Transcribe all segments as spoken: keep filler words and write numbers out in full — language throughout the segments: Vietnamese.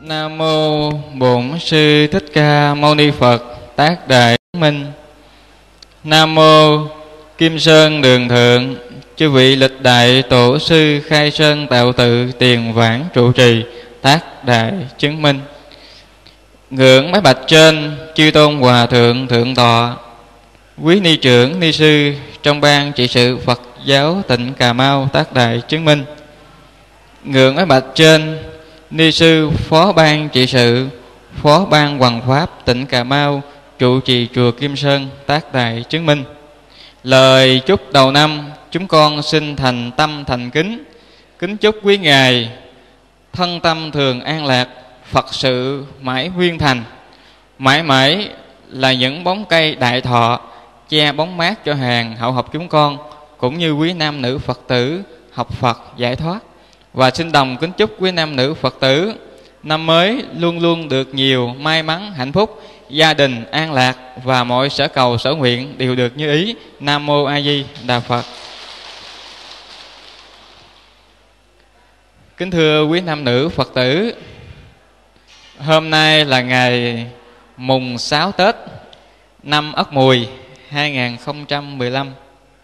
Nam mô Bổn Sư Thích Ca Mâu Ni Phật. Tác Đại Minh. Nam mô Kim Sơn Đường Thượng, chư vị lịch đại tổ sư khai sơn tạo tự tiền vãng trụ trì. Tác Đại Chứng Minh. Ngưỡng bái bạch trên chư tôn hòa thượng thượng tọa, quý ni trưởng ni sư trong ban trị sự Phật giáo tỉnh Cà Mau. Tác Đại Chứng Minh. Ngưỡng bái bạch trên ni sư phó ban trị sự, phó ban hoằng pháp tỉnh Cà Mau, trụ trì chùa Kim Sơn. Tác Đại Chứng Minh. Lời chúc đầu năm, chúng con xin thành tâm thành kính, kính chúc quý ngài thân tâm thường an lạc, Phật sự mãi nguyên thành, mãi mãi là những bóng cây đại thọ che bóng mát cho hàng hậu học chúng con, cũng như quý nam nữ Phật tử học Phật giải thoát. Và xin đồng kính chúc quý nam nữ Phật tử năm mới luôn luôn được nhiều may mắn hạnh phúc, gia đình an lạc và mọi sở cầu sở nguyện đều được như ý. Nam mô A Di Đà Phật. Kính thưa quý nam nữ Phật tử, hôm nay là ngày mùng sáu Tết năm Ất Mùi hai nghìn không trăm mười lăm.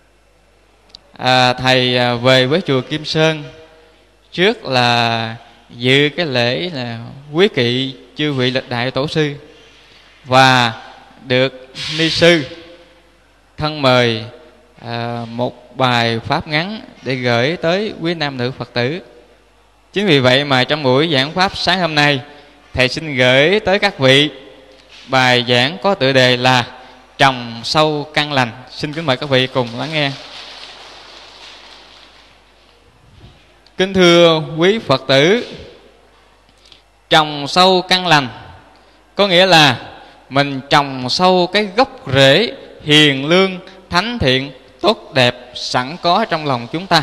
à, Thầy về với chùa Kim Sơn trước là dự cái lễ là quý kỵ chư vị lịch đại tổ sư, và được ni sư thân mời à, một bài pháp ngắn để gửi tới quý nam nữ Phật tử. Chính vì vậy mà trong buổi giảng pháp sáng hôm nay, thầy xin gửi tới các vị bài giảng có tựa đề là Trồng sâu căn lành. Xin kính mời các vị cùng lắng nghe. Kính thưa quý Phật tử, trồng sâu căn lành có nghĩa là mình trồng sâu cái gốc rễ hiền lương, thánh thiện, tốt đẹp sẵn có trong lòng chúng ta.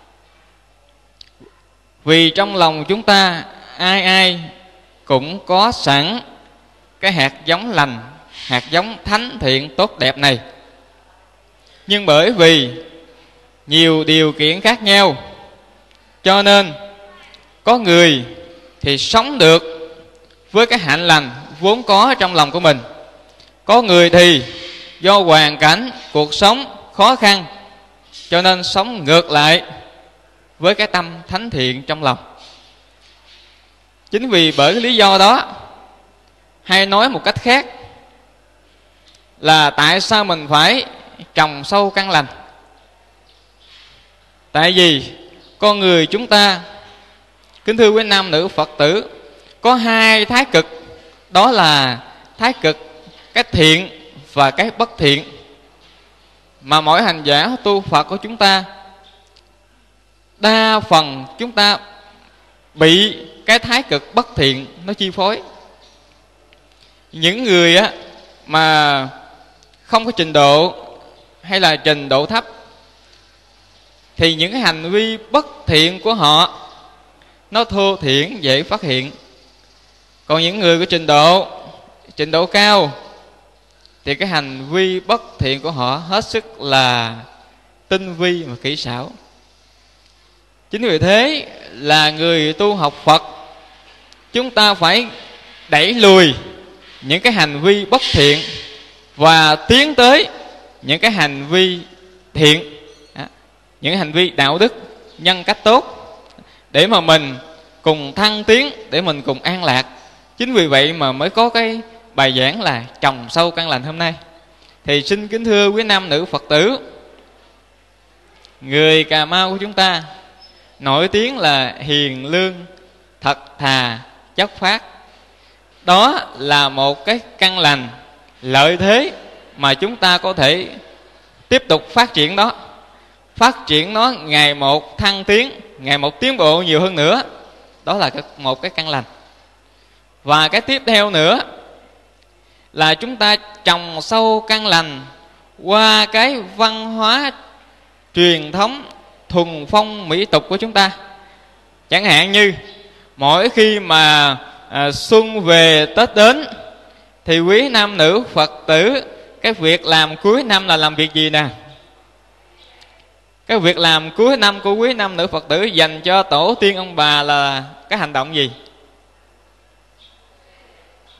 Vì trong lòng chúng ta ai ai cũng có sẵn cái hạt giống lành, hạt giống thánh thiện tốt đẹp này. Nhưng bởi vì nhiều điều kiện khác nhau, cho nên có người thì sống được với cái hạnh lành vốn có trong lòng của mình, có người thì do hoàn cảnh cuộc sống khó khăn cho nên sống ngược lại với cái tâm thánh thiện trong lòng. Chính vì bởi cái lý do đó, hay nói một cách khác là tại sao mình phải trồng sâu căn lành. Tại vì con người chúng ta, kính thưa quý nam nữ Phật tử, có hai thái cực, đó là thái cực cái thiện và cái bất thiện, mà mỗi hành giả tu Phật của chúng ta đa phần chúng ta bị cái thái cực bất thiện nó chi phối. Những người á mà không có trình độ hay là trình độ thấp thì những cái hành vi bất thiện của họ nó thô thiển, dễ phát hiện. Còn những người có trình độ trình độ cao thì cái hành vi bất thiện của họ hết sức là tinh vi và kỹ xảo. Chính vì thế là người tu học Phật, chúng ta phải đẩy lùi những cái hành vi bất thiện và tiến tới những cái hành vi thiện, những hành vi đạo đức, nhân cách tốt, để mà mình cùng thăng tiến, để mình cùng an lạc. Chính vì vậy mà mới có cái bài giảng là trồng sâu căn lành hôm nay. Thì xin kính thưa quý nam nữ Phật tử, người Cà Mau của chúng ta nổi tiếng là hiền lương, thật thà, chất phác. Đó là một cái căn lành lợi thế mà chúng ta có thể tiếp tục phát triển đó, phát triển nó ngày một thăng tiến, ngày một tiến bộ nhiều hơn nữa. Đó là một cái căn lành. Và cái tiếp theo nữa là chúng ta trồng sâu căn lành qua cái văn hóa truyền thống thuần phong mỹ tục của chúng ta. Chẳng hạn như mỗi khi mà à, xuân về Tết đến thì quý nam nữ Phật tử, cái việc làm cuối năm là làm việc gì nè? Cái việc làm cuối năm của quý nam nữ Phật tử dành cho tổ tiên ông bà là cái hành động gì?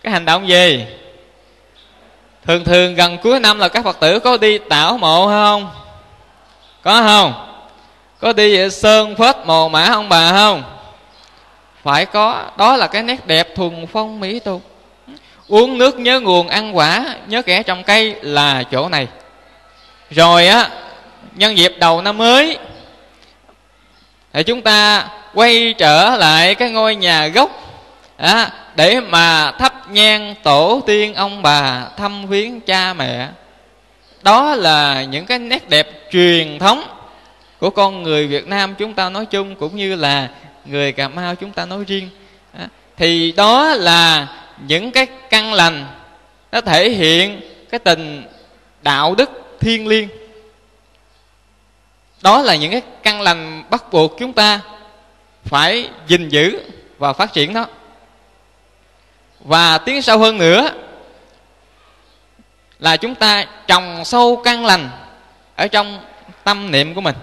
Cái hành động gì? Thường thường gần cuối năm là các Phật tử có đi tảo mộ không? Có không? Có đi sơn phết mồ mã ông bà không? Phải có. Đó là cái nét đẹp thuần phong mỹ tục. Uống nước nhớ nguồn, ăn quả nhớ kẻ trồng cây là chỗ này. Rồi á, nhân dịp đầu năm mới thì chúng ta quay trở lại cái ngôi nhà gốc à, để mà thắp nhang tổ tiên ông bà, thăm viếng cha mẹ. Đó là những cái nét đẹp truyền thống của con người Việt Nam chúng ta nói chung, cũng như là người Cà Mau chúng ta nói riêng. à, Thì đó là những cái căn lành, nó thể hiện cái tình đạo đức thiêng liêng. Đó là những cái căn lành bắt buộc chúng ta phải gìn giữ và phát triển nó. Và tiến sâu hơn nữa là chúng ta trồng sâu căn lành ở trong tâm niệm của mình.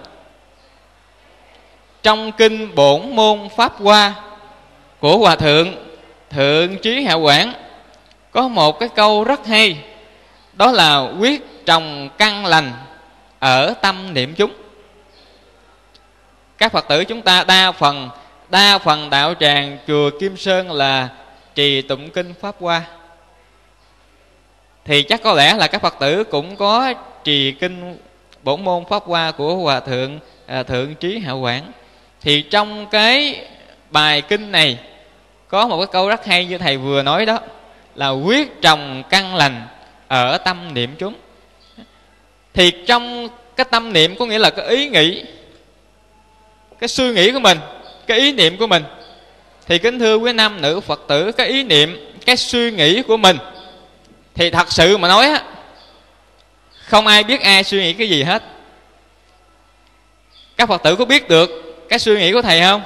Trong kinh Bổn Môn Pháp Hoa của Hòa Thượng Thượng Trí Hạ Quảng có một cái câu rất hay. Đó là quyết trồng căn lành ở tâm niệm chúng. Các Phật tử chúng ta đa phần Đa phần đạo tràng chùa Kim Sơn là trì tụng kinh Pháp Hoa, thì chắc có lẽ là các Phật tử cũng có trì kinh Bổn Môn Pháp Hoa của Hòa Thượng à, Thượng Trí Hạ Quảng. Thì trong cái bài kinh này có một cái câu rất hay như thầy vừa nói đó, là quyết trồng căn lành ở tâm niệm chúng. Thì trong cái tâm niệm có nghĩa là cái ý nghĩ, cái suy nghĩ của mình, cái ý niệm của mình. Thì kính thưa quý nam nữ Phật tử, cái ý niệm, cái suy nghĩ của mình thì thật sự mà nói á, không ai biết ai suy nghĩ cái gì hết. Các Phật tử có biết được cái suy nghĩ của thầy không?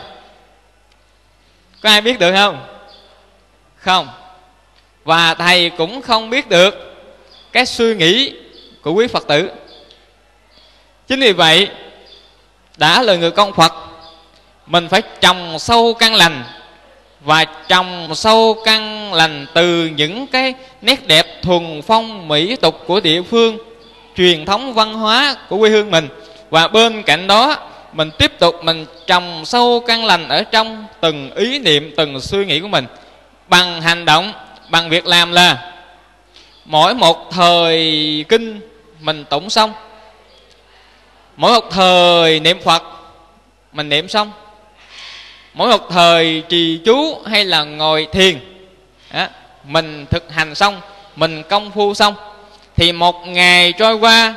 Có ai biết được không? Không. Và thầy cũng không biết được cái suy nghĩ của quý Phật tử. Chính vì vậy, đã là người con Phật, mình phải trồng sâu căn lành. Và trồng sâu căn lành từ những cái nét đẹp thuần phong mỹ tục của địa phương, truyền thống văn hóa của quê hương mình. Và bên cạnh đó, mình tiếp tục mình trồng sâu căn lành ở trong từng ý niệm, từng suy nghĩ của mình. Bằng hành động, bằng việc làm là mỗi một thời kinh mình tụng xong, mỗi một thời niệm Phật mình niệm xong, mỗi một thời trì chú hay là ngồi thiền đó, mình thực hành xong, mình công phu xong, thì một ngày trôi qua,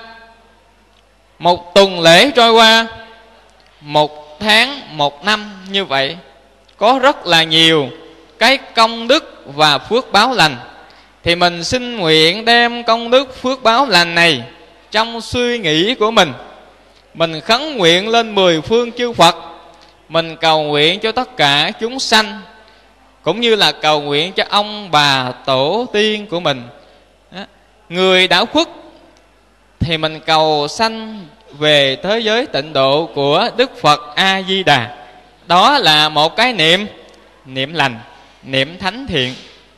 một tuần lễ trôi qua, một tháng, một năm như vậy, có rất là nhiều cái công đức và phước báo lành. Thì mình xin nguyện đem công đức phước báo lành này trong suy nghĩ của mình, mình khấn nguyện lên mười phương chư Phật, mình cầu nguyện cho tất cả chúng sanh, cũng như là cầu nguyện cho ông bà tổ tiên của mình. Người đã khuất thì mình cầu sanh về thế giới tịnh độ của Đức Phật A Di Đà. Đó là một cái niệm niệm lành, niệm thánh thiện.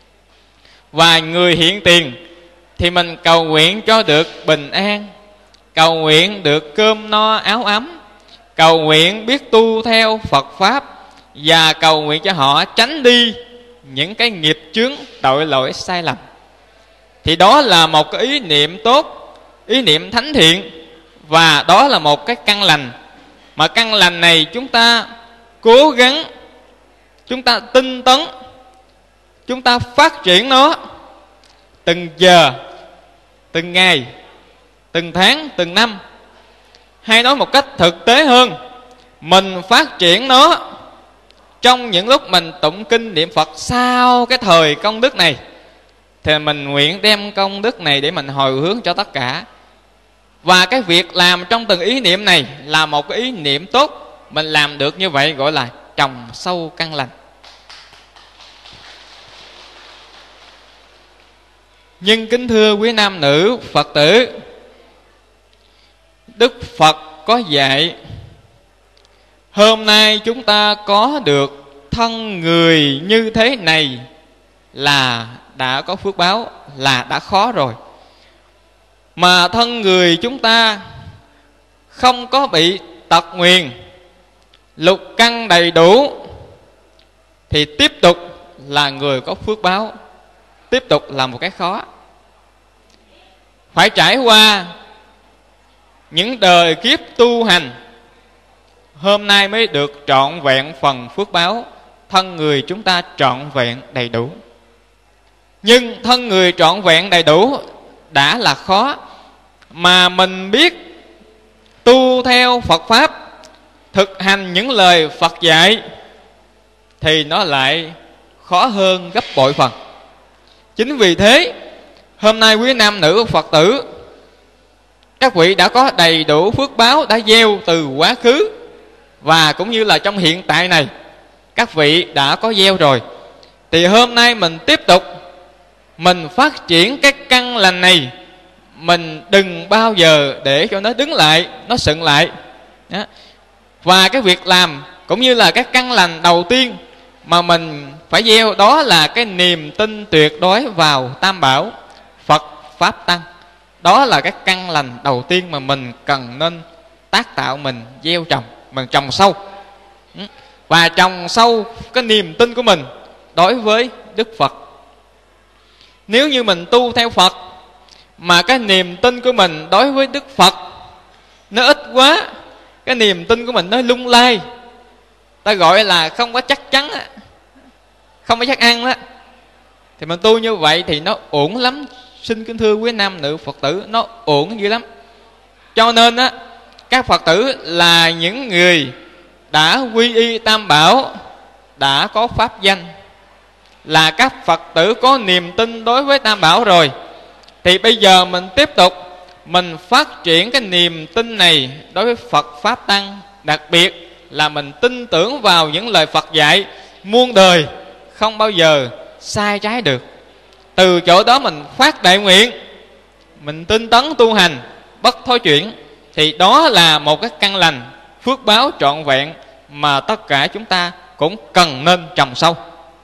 Và người hiện tiền thì mình cầu nguyện cho được bình an, cầu nguyện được cơm no áo ấm, cầu nguyện biết tu theo Phật Pháp, và cầu nguyện cho họ tránh đi những cái nghiệp chướng tội lỗi sai lầm. Thì đó là một cái ý niệm tốt, ý niệm thánh thiện. Và đó là một cái căn lành. Mà căn lành này chúng ta cố gắng, chúng ta tinh tấn, chúng ta phát triển nó từng giờ, từng ngày, từng tháng, từng năm. Hay nói một cách thực tế hơn, mình phát triển nó trong những lúc mình tụng kinh niệm Phật sau cái thời công đức này, thì mình nguyện đem công đức này để mình hồi hướng cho tất cả. Và cái việc làm trong từng ý niệm này là một cái ý niệm tốt. Mình làm được như vậy gọi là trồng sâu căn lành. Nhưng kính thưa quý nam nữ Phật tử, Đức Phật có dạy, hôm nay chúng ta có được thân người như thế này là đã có phước báo là đã khó rồi. Mà thân người chúng ta không có bị tật nguyền, lục căn đầy đủ, thì tiếp tục là người có phước báo, tiếp tục là một cái khó. Phải trải qua những đời kiếp tu hành, hôm nay mới được trọn vẹn phần phước báo, thân người chúng ta trọn vẹn đầy đủ. Nhưng thân người trọn vẹn đầy đủ đã là khó, mà mình biết tu theo Phật Pháp, thực hành những lời Phật dạy, thì nó lại khó hơn gấp bội phần. Chính vì thế, hôm nay quý nam nữ Phật tử, các vị đã có đầy đủ phước báo đã gieo từ quá khứ, và cũng như là trong hiện tại này, các vị đã có gieo rồi. Thì hôm nay mình tiếp tục, mình phát triển cái căn lành này. Mình đừng bao giờ để cho nó đứng lại, nó sững lại. Đó. Và cái việc làm cũng như là cái căn lành đầu tiên mà mình phải gieo, đó là cái niềm tin tuyệt đối vào Tam Bảo, Phật, Pháp, Tăng. Đó là cái căn lành đầu tiên mà mình cần nên tác tạo, mình gieo trồng, mình trồng sâu. Và trồng sâu cái niềm tin của mình đối với Đức Phật. Nếu như mình tu theo Phật mà cái niềm tin của mình đối với Đức Phật nó ít quá, cái niềm tin của mình nó lung lay, ta gọi là không có chắc chắn, không có chắc ăn đó, thì mình tu như vậy thì nó ổn lắm. Xin kính thưa quý nam nữ Phật tử, nó ổn dữ lắm. Cho nên á, các Phật tử là những người đã quy y Tam Bảo, đã có pháp danh, là các Phật tử có niềm tin đối với Tam Bảo rồi, thì bây giờ mình tiếp tục mình phát triển cái niềm tin này đối với Phật, Pháp, Tăng. Đặc biệt là mình tin tưởng vào những lời Phật dạy muôn đời, không bao giờ sai trái được. Từ chỗ đó mình phát đại nguyện, mình tinh tấn tu hành bất thối chuyển, thì đó là một cái căn lành, phước báo trọn vẹn mà tất cả chúng ta cũng cần nên trồng sâu.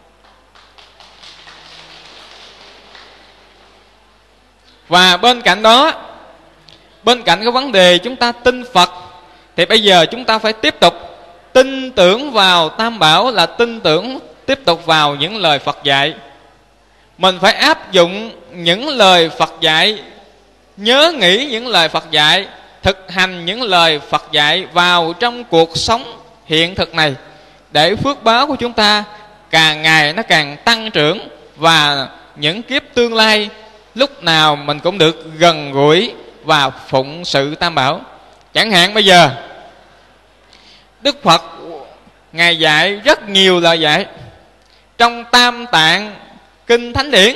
Và bên cạnh đó, bên cạnh cái vấn đề chúng ta tin Phật, thì bây giờ chúng ta phải tiếp tục tin tưởng vào Tam Bảo, là tin tưởng tiếp tục vào những lời Phật dạy. Mình phải áp dụng những lời Phật dạy, nhớ nghĩ những lời Phật dạy, thực hành những lời Phật dạy vào trong cuộc sống hiện thực này, để phước báo của chúng ta càng ngày nó càng tăng trưởng, và những kiếp tương lai lúc nào mình cũng được gần gũi và phụng sự Tam Bảo. Chẳng hạn bây giờ Đức Phật Ngài dạy rất nhiều lời dạy trong Tam Tạng Kinh Thánh Điển.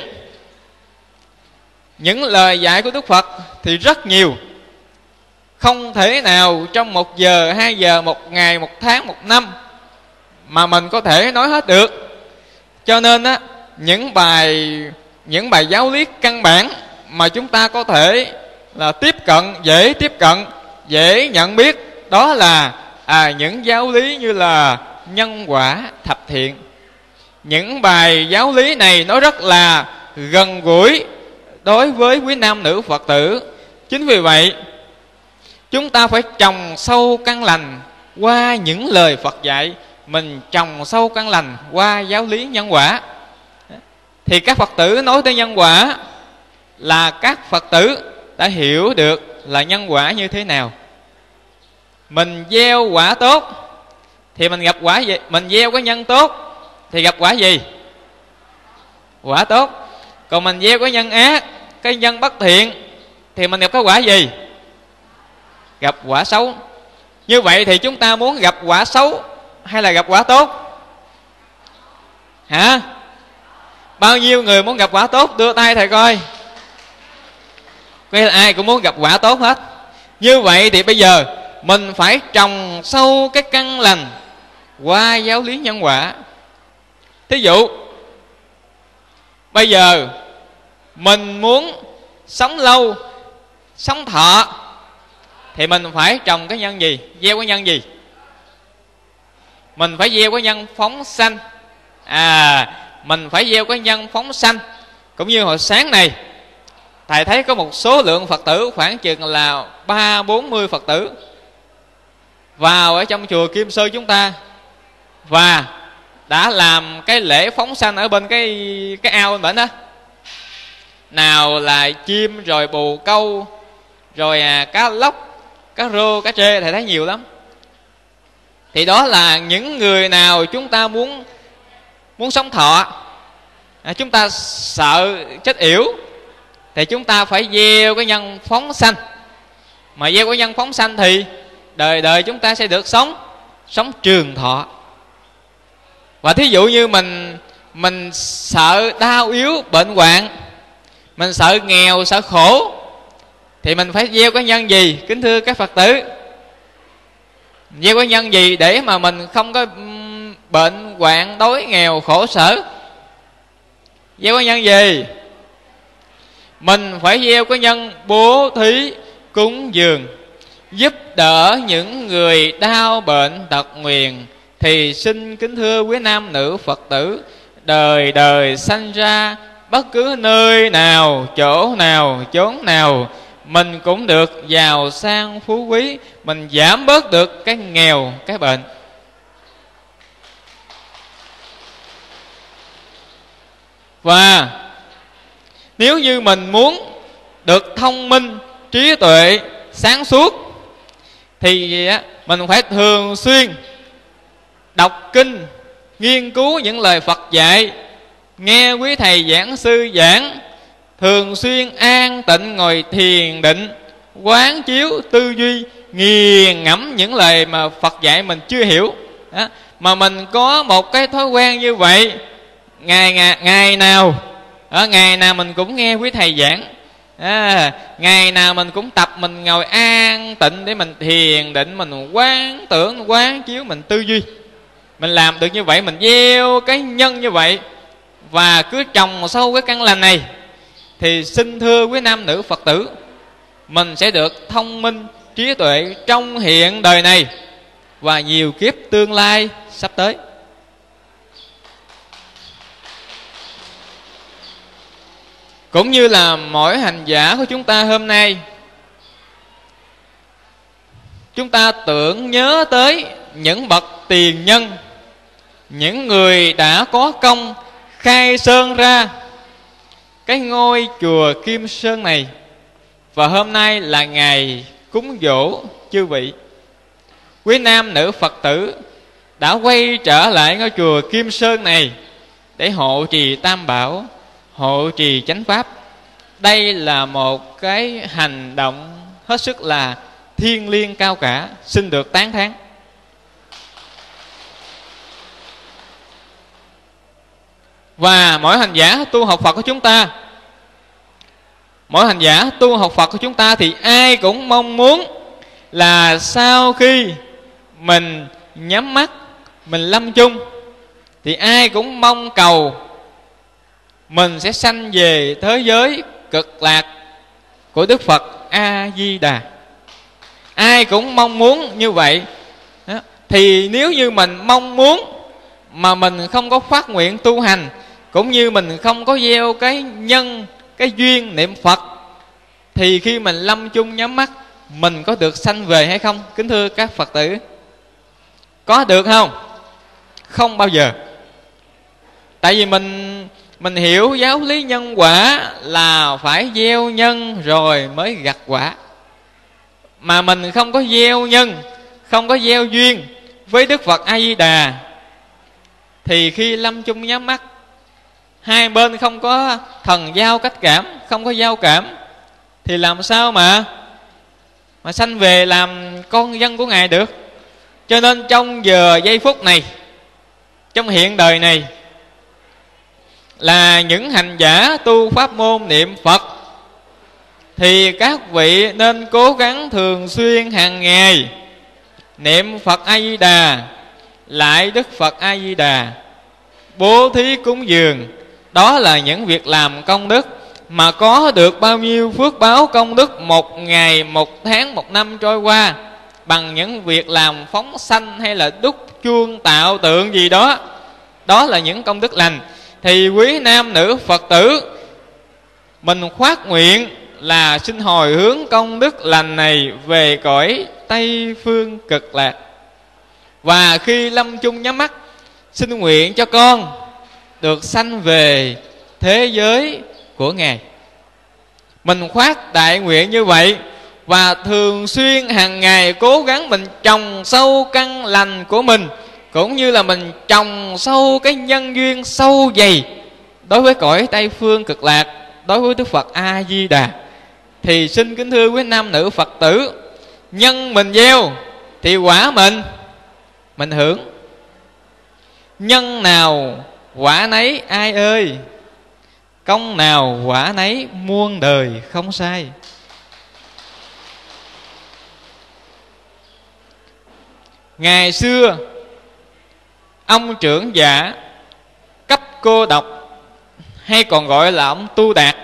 Những lời dạy của Đức Phật thì rất nhiều, không thể nào trong một giờ, hai giờ, một ngày, một tháng, một năm mà mình có thể nói hết được. Cho nên á, những bài những bài giáo lý căn bản mà chúng ta có thể là tiếp cận, dễ tiếp cận, dễ nhận biết, đó là à, những giáo lý như là nhân quả thập thiện. Những bài giáo lý này nó rất là gần gũi đối với quý nam nữ Phật tử. Chính vì vậy, chúng ta phải trồng sâu căn lành qua những lời Phật dạy, mình trồng sâu căn lành qua giáo lý nhân quả. Thì các Phật tử nói tới nhân quả là các Phật tử đã hiểu được là nhân quả như thế nào. Mình gieo quả tốt thì mình gặp quả gì? Mình gieo cái nhân tốt thì gặp quả gì? Quả tốt. Còn mình gieo cái nhân ác, cái nhân bất thiện, thì mình gặp cái quả gì? Gặp quả xấu. Như vậy thì chúng ta muốn gặp quả xấu hay là gặp quả tốt? Hả? Bao nhiêu người muốn gặp quả tốt? Đưa tay thầy coi. Cái ai cũng muốn gặp quả tốt hết. Như vậy thì bây giờ mình phải trồng sâu cái căn lành qua giáo lý nhân quả. Thí dụ bây giờ mình muốn sống lâu, sống thọ, thì mình phải trồng cái nhân gì? Gieo cái nhân gì? Mình phải gieo cái nhân phóng sanh. À, mình phải gieo cái nhân phóng sanh. Cũng như hồi sáng này, thầy thấy có một số lượng Phật tử khoảng chừng là ba bốn mươi Phật tử vào ở trong chùa Kim Sơn chúng ta, và đã làm cái lễ phóng sanh ở bên cái cái ao bên bển đó. Nào là chim, rồi bồ câu, rồi à, cá lóc, cá rô, cá trê, thầy thấy nhiều lắm. Thì đó là những người nào chúng ta muốn muốn sống thọ, à, chúng ta sợ chết yểu, thì chúng ta phải gieo cái nhân phóng sanh. Mà gieo cái nhân phóng sanh thì đời đời chúng ta sẽ được sống sống trường thọ. Và thí dụ như mình mình sợ đau yếu bệnh hoạn, mình sợ nghèo, sợ khổ, thì mình phải gieo cái nhân gì, kính thưa các Phật tử? Gieo cái nhân gì để mà mình không có bệnh hoạn, đói nghèo, khổ sở? Gieo cái nhân gì? Mình phải gieo cái nhân bố thí cúng dường, giúp đỡ những người đau bệnh tật nguyền. Thì xin kính thưa quý nam nữ Phật tử, đời đời sanh ra bất cứ nơi nào, chỗ nào, chốn nào, mình cũng được giàu sang phú quý, mình giảm bớt được cái nghèo, cái bệnh. Và nếu như mình muốn được thông minh, trí tuệ, sáng suốt, thì mình phải thường xuyên đọc kinh, nghiên cứu những lời Phật dạy, nghe quý thầy giảng sư giảng, thường xuyên an tịnh ngồi thiền định, quán chiếu tư duy, nghiền ngẫm những lời mà Phật dạy mình chưa hiểu đó. Mà mình có một cái thói quen như vậy, ngày ngày, ngày nào ở ngày nào mình cũng nghe quý thầy giảng, à, ngày nào mình cũng tập mình ngồi an tịnh để mình thiền định, mình quán tưởng, quán chiếu, mình tư duy. Mình làm được như vậy, mình gieo cái nhân như vậy, và cứ trồng sâu cái căn lành này, thì xin thưa quý nam nữ Phật tử, mình sẽ được thông minh, trí tuệ trong hiện đời này và nhiều kiếp tương lai sắp tới. Cũng như là mỗi hành giả của chúng ta hôm nay, chúng ta tưởng nhớ tới những bậc tiền nhân, những người đã có công khai sơn ra cái ngôi chùa Kim Sơn này. Và hôm nay là ngày cúng dỗ chư vị quý nam nữ Phật tử đã quay trở lại ngôi chùa Kim Sơn này để hộ trì Tam Bảo, hộ trì chánh pháp. Đây là một cái hành động hết sức là thiêng liêng cao cả, xin được tán thán. Và mỗi hành giả tu học Phật của chúng ta, mỗi hành giả tu học Phật của chúng ta thì ai cũng mong muốn là sau khi mình nhắm mắt, mình lâm chung, thì ai cũng mong cầu mình sẽ sanh về thế giới cực lạc của Đức Phật A-di-đà. Ai cũng mong muốn như vậy đó. Thì nếu như mình mong muốn mà mình không có phát nguyện tu hành, cũng như mình không có gieo cái nhân, cái duyên niệm Phật, thì khi mình lâm chung nhắm mắt, mình có được sanh về hay không? Kính thưa các Phật tử, có được không? Không bao giờ. Tại vì mình mình hiểu giáo lý nhân quả là phải gieo nhân rồi mới gặt quả. Mà mình không có gieo nhân, không có gieo duyên với Đức Phật A-di-đà, thì khi lâm chung nhắm mắt, hai bên không có thần giao cách cảm, không có giao cảm, thì làm sao mà mà sanh về làm con dân của Ngài được. Cho nên trong giờ giây phút này, trong hiện đời này, là những hành giả tu pháp môn niệm Phật, thì các vị nên cố gắng thường xuyên hàng ngày niệm Phật A-di-đà, lại Đức Phật A-di-đà, bố thí cúng dường. Đó là những việc làm công đức, mà có được bao nhiêu phước báo công đức một ngày, một tháng, một năm trôi qua, bằng những việc làm phóng sanh hay là đúc chuông tạo tượng gì đó, đó là những công đức lành. Thì quý nam nữ Phật tử Mình khoát nguyện là xin hồi hướng công đức lành này về cõi Tây Phương Cực Lạc. Và khi lâm chung nhắm mắt, xin nguyện cho con được sanh về thế giới của Ngài. Mình khoát đại nguyện như vậy, và thường xuyên hàng ngày cố gắng mình trồng sâu căn lành của mình, cũng như là mình trồng sâu cái nhân duyên sâu dày đối với cõi Tây Phương Cực Lạc, đối với Đức Phật A Di Đà. Thì xin kính thưa quý nam nữ Phật tử, nhân mình gieo thì quả mình mình hưởng. Nhân nào quả nấy ai ơi, công nào quả nấy muôn đời không sai. Ngày xưa ông trưởng giả cấp cô độc, hay còn gọi là ông Tu Đạt,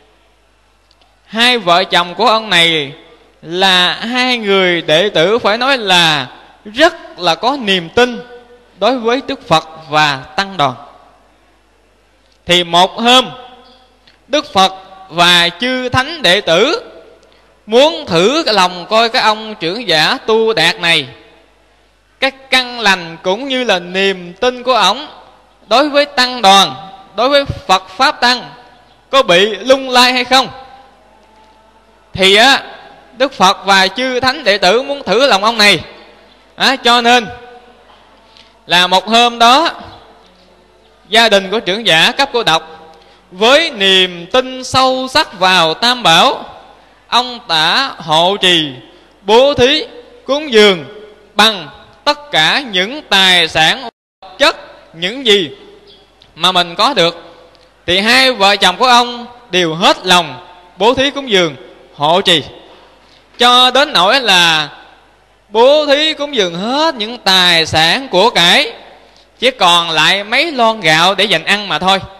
hai vợ chồng của ông này là hai người đệ tử phải nói là rất là có niềm tin đối với Đức Phật và tăng đoàn. Thì một hôm, Đức Phật và chư thánh đệ tử muốn thử cái lòng coi cái ông trưởng giả Tu Đạt này, các căn lành cũng như là niềm tin của ổng đối với tăng đoàn, đối với Phật Pháp Tăng có bị lung lay hay không. Thì á, Đức Phật và chư thánh đệ tử muốn thử lòng ông này, à, cho nên là một hôm đó, gia đình của trưởng giả cấp cô độc với niềm tin sâu sắc vào Tam Bảo, ông đã hộ trì, bố thí, cúng dường bằng tất cả những tài sản vật chất, những gì mà mình có được. Thì hai vợ chồng của ông đều hết lòng bố thí cúng dường, hộ trì, cho đến nỗi là bố thí cúng dường hết những tài sản của cải, chỉ còn lại mấy lon gạo để dành ăn mà thôi.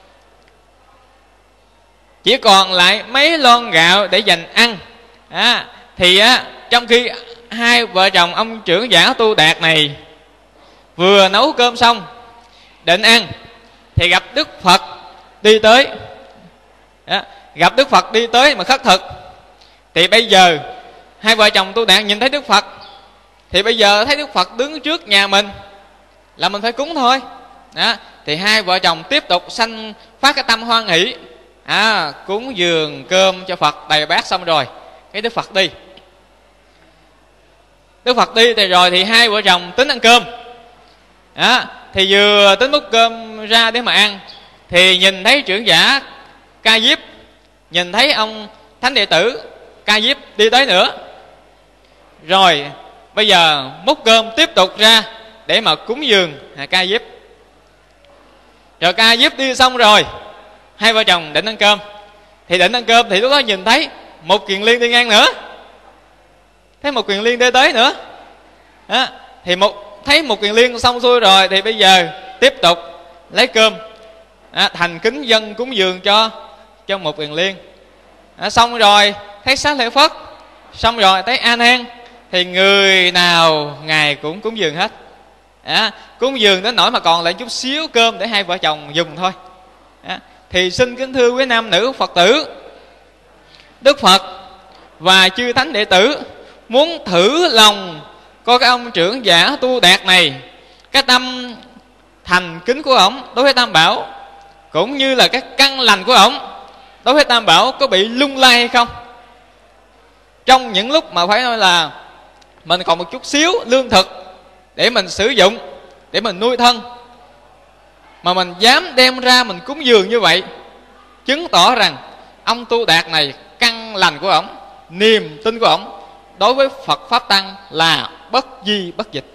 Chỉ còn lại mấy lon gạo để dành ăn. à, Thì á, trong khi hai vợ chồng ông trưởng giả Tu Đạt này vừa nấu cơm xong định ăn, thì gặp Đức Phật đi tới. Đó, gặp Đức Phật đi tới mà khất thực. Thì bây giờ hai vợ chồng Tu Đạt nhìn thấy Đức Phật, thì bây giờ thấy Đức Phật đứng trước nhà mình là mình phải cúng thôi. Đó, thì hai vợ chồng tiếp tục sanh phát cái tâm hoan hỷ, à, cúng dường cơm cho Phật đầy bát xong rồi, cái Đức Phật đi. Đức Phật đi thì rồi thì hai vợ chồng tính ăn cơm. Đó, thì vừa tính múc cơm ra để mà ăn, thì nhìn thấy trưởng giả Ca Diếp, nhìn thấy ông thánh đệ tử Ca Diếp đi tới nữa. Rồi bây giờ múc cơm tiếp tục ra để mà cúng dường Ca Diếp. Rồi Ca Diếp đi xong rồi, hai vợ chồng định ăn cơm. Thì định ăn cơm thì lúc đó nhìn thấy một Kiền Liên đi ngang nữa, thấy một Kiền Liên đi tới nữa. Đó, thì một thấy một Kiền Liên xong xuôi rồi, thì bây giờ tiếp tục lấy cơm, à, thành kính dân cúng dường cho cho một Kiền Liên. À, xong rồi thấy Xá Lợi Phất, xong rồi thấy A Nan, thì người nào ngài cũng cúng dường hết. À, cúng dường đến nỗi mà còn lại chút xíu cơm để hai vợ chồng dùng thôi. À, thì xin kính thưa quý nam nữ Phật tử, Đức Phật và chư thánh đệ tử muốn thử lòng coi cái ông trưởng giả Tu Đạt này, cái tâm thành kính của ổng đối với Tam Bảo, cũng như là cái căn lành của ổng đối với Tam Bảo có bị lung lay hay không. Trong những lúc mà phải nói là mình còn một chút xíu lương thực để mình sử dụng, để mình nuôi thân, mà mình dám đem ra mình cúng dường như vậy, chứng tỏ rằng ông Tu Đạt này, căn lành của ổng, niềm tin của ổng đối với Phật Pháp Tăng là bất di bất dịch.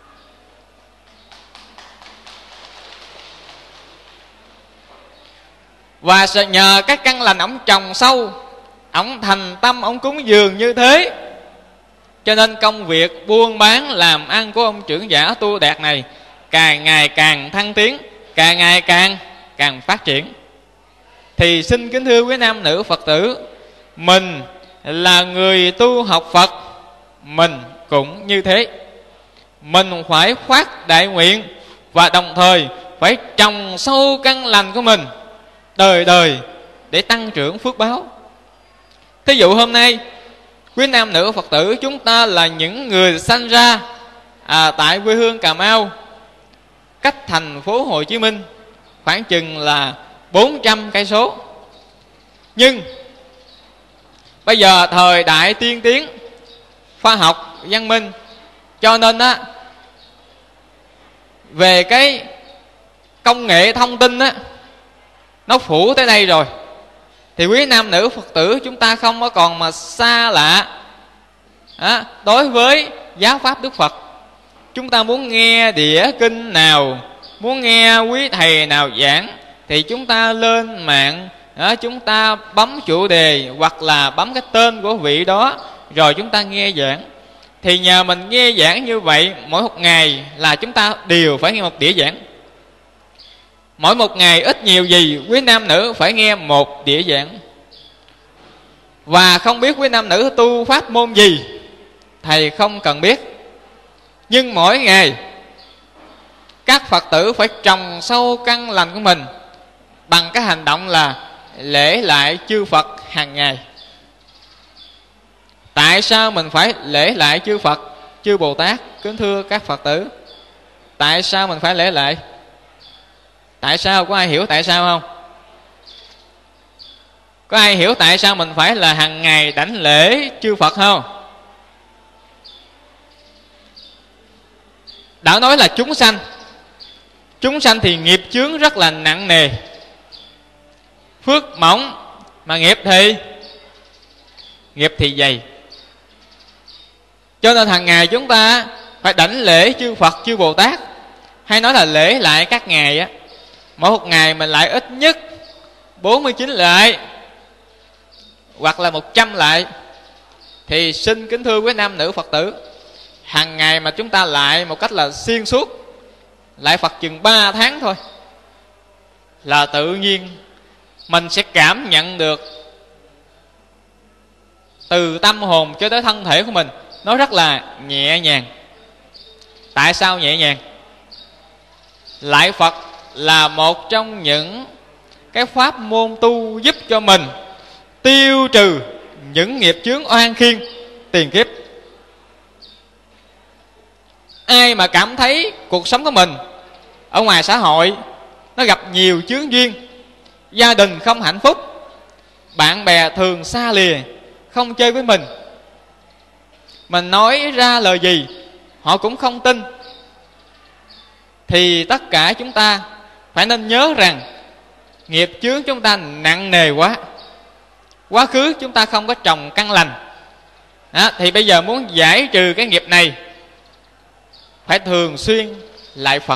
Và nhờ cái căn lành ổng trồng sâu, ổng thành tâm, ổng cúng dường như thế, cho nên công việc buôn bán làm ăn của ông trưởng giả Tu Đạt này càng ngày càng thăng tiến, càng ngày càng càng phát triển. Thì xin kính thưa quý nam nữ Phật tử, mình là người tu học Phật, mình cũng như thế. Mình phải phát đại nguyện, và đồng thời phải trồng sâu căn lành của mình đời đời để tăng trưởng phước báo. Thí dụ hôm nay quý nam nữ Phật tử chúng ta là những người sanh ra à, tại quê hương Cà Mau, cách thành phố Hồ Chí Minh khoảng chừng là bốn trăm cây số. Nhưng bây giờ thời đại tiên tiến, khoa học, văn minh, cho nên á, về cái công nghệ thông tin á, nó phủ tới đây rồi, thì quý nam nữ Phật tử chúng ta không có còn mà xa lạ à, đối với giáo pháp Đức Phật. Chúng ta muốn nghe đĩa kinh nào, muốn nghe quý thầy nào giảng, thì chúng ta lên mạng đó, chúng ta bấm chủ đề hoặc là bấm cái tên của vị đó, rồi chúng ta nghe giảng. Thì nhờ mình nghe giảng như vậy, mỗi một ngày là chúng ta đều phải nghe một đĩa giảng. Mỗi một ngày ít nhiều gì quý nam nữ phải nghe một đĩa giảng. Và không biết quý nam nữ tu pháp môn gì, thầy không cần biết. Nhưng mỗi ngày các Phật tử phải trồng sâu căn lành của mình bằng cái hành động là lễ lại chư Phật hàng ngày. Tại sao mình phải lễ lại chư Phật, chư Bồ Tát? Kính thưa các Phật tử, tại sao mình phải lễ lại? Tại sao? Có ai hiểu tại sao không? Có ai hiểu tại sao mình phải là hàng ngày đảnh lễ chư Phật không? Đã nói là chúng sanh. Chúng sanh thì nghiệp chướng rất là nặng nề, phước mỏng, mà nghiệp thì nghiệp thì dày. Cho nên hàng ngày chúng ta phải đảnh lễ chư Phật, chư Bồ Tát, hay nói là lễ lại các ngày á. Mỗi một ngày mình lại ít nhất bốn mươi chín lại, hoặc là một trăm lại. Thì xin kính thưa quý nam nữ Phật tử, hàng ngày mà chúng ta lại một cách là xuyên suốt, lại Phật chừng ba tháng thôi, là tự nhiên mình sẽ cảm nhận được từ tâm hồn cho tới thân thể của mình, nó rất là nhẹ nhàng. Tại sao nhẹ nhàng? Lại Phật là một trong những cái pháp môn tu giúp cho mình tiêu trừ những nghiệp chướng oan khiên tiền kiếp. Ai mà cảm thấy cuộc sống của mình ở ngoài xã hội nó gặp nhiều chướng duyên, gia đình không hạnh phúc, bạn bè thường xa lìa, không chơi với mình, mình nói ra lời gì họ cũng không tin, thì tất cả chúng ta phải nên nhớ rằng nghiệp chướng chúng ta nặng nề quá. Quá khứ chúng ta không có trồng căn lành đó, thì bây giờ muốn giải trừ cái nghiệp này phải thường xuyên lại Phật.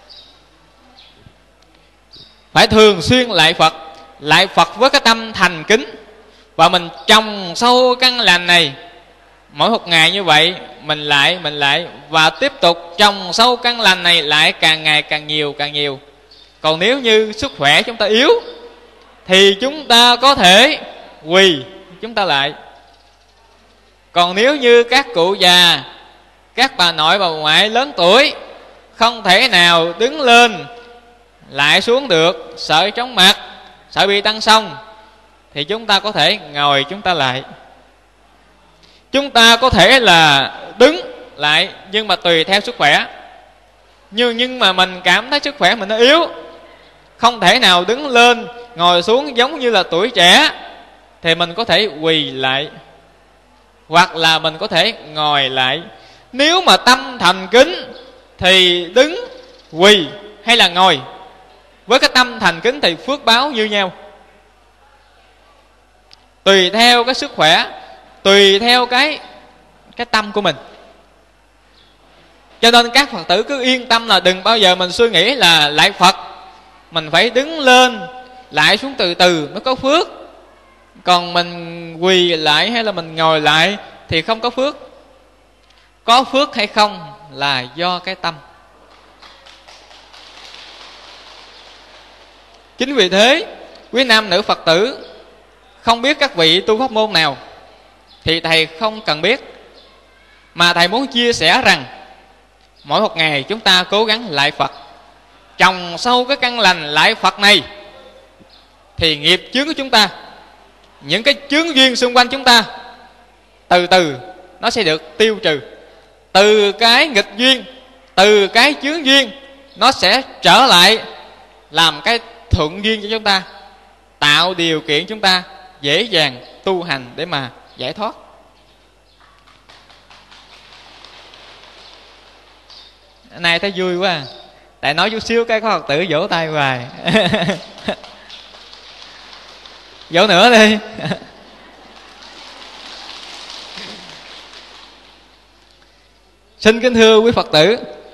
Phải thường xuyên lại Phật. Lại Phật với cái tâm thành kính, và mình trồng sâu căn lành này. Mỗi một ngày như vậy mình lại, mình lại, và tiếp tục trồng sâu căn lành này lại càng ngày càng nhiều, càng nhiều. Còn nếu như sức khỏe chúng ta yếu thì chúng ta có thể quỳ, chúng ta lại. Còn nếu như các cụ già, các bà nội bà ngoại lớn tuổi không thể nào đứng lên lại xuống được, sợ chóng mặt, sợ bị tăng xông, thì chúng ta có thể ngồi, chúng ta lại. Chúng ta có thể là đứng lại, nhưng mà tùy theo sức khỏe. Nhưng, nhưng mà mình cảm thấy sức khỏe mình nó yếu, không thể nào đứng lên ngồi xuống giống như là tuổi trẻ, thì mình có thể quỳ lại, hoặc là mình có thể ngồi lại. Nếu mà tâm thành kính thì đứng, quỳ hay là ngồi, với cái tâm thành kính thì phước báo như nhau. Tùy theo cái sức khỏe, tùy theo cái cái tâm của mình. Cho nên các Phật tử cứ yên tâm là đừng bao giờ mình suy nghĩ là lại Phật mình phải đứng lên lại xuống từ từ mới có phước, còn mình quỳ lại hay là mình ngồi lại thì không có phước. Có phước hay không là do cái tâm. Chính vì thế quý nam nữ Phật tử không biết các vị tu pháp môn nào thì thầy không cần biết, mà thầy muốn chia sẻ rằng mỗi một ngày chúng ta cố gắng lại Phật, trồng sâu cái căn lành lại Phật này, thì nghiệp chướng của chúng ta, những cái chướng duyên xung quanh chúng ta, từ từ nó sẽ được tiêu trừ. Từ cái nghịch duyên, từ cái chướng duyên, nó sẽ trở lại làm cái thuận duyên cho chúng ta, tạo điều kiện chúng ta dễ dàng tu hành để mà giải thoát. Này thấy vui quá à. Tại nói chút xíu cái có Phật tử vỗ tay hoài. Vỗ nữa đi. Xin kính thưa quý Phật tử,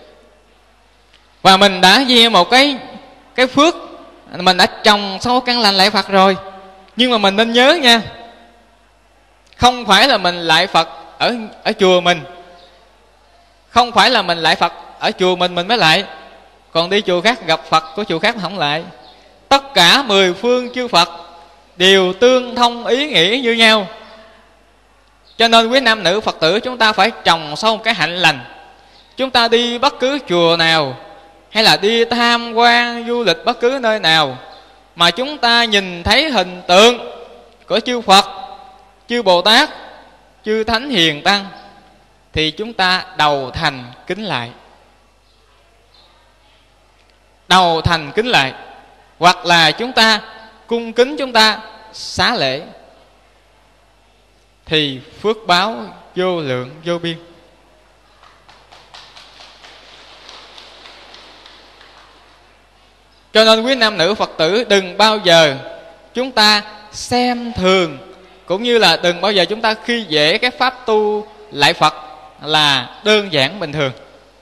và mình đã gieo một cái cái phước, mình đã trồng sâu căn lành lại Phật rồi. Nhưng mà mình nên nhớ nha, không phải là mình lại Phật ở ở chùa mình, không phải là mình lại Phật ở chùa mình mình mới lại, còn đi chùa khác gặp Phật của chùa khác không lại. Tất cả mười phương chư Phật đều tương thông ý nghĩa như nhau. Cho nên quý nam nữ Phật tử chúng ta phải trồng sâu cái hạnh lành. Chúng ta đi bất cứ chùa nào, hay là đi tham quan du lịch bất cứ nơi nào, mà chúng ta nhìn thấy hình tượng của chư Phật, chư Bồ Tát, chư Thánh Hiền Tăng, thì chúng ta đầu thành kính lại. Đầu thành kính lại. Hoặc là chúng ta cung kính, chúng ta xá lễ, thì phước báo vô lượng vô biên. Cho nên quý nam nữ Phật tử đừng bao giờ chúng ta xem thường, cũng như là đừng bao giờ chúng ta khi dễ cái pháp tu lại Phật là đơn giản bình thường.